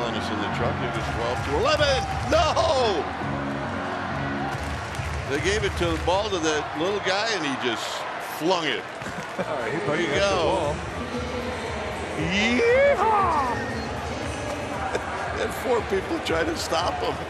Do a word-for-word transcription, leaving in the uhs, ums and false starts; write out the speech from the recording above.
on us in the truck. It was twelve to eleven. No! They gave it to the ball to that little guy, and he just flung it. All right, he There you got the go. ball. Yeehaw! And four people tried to stop him.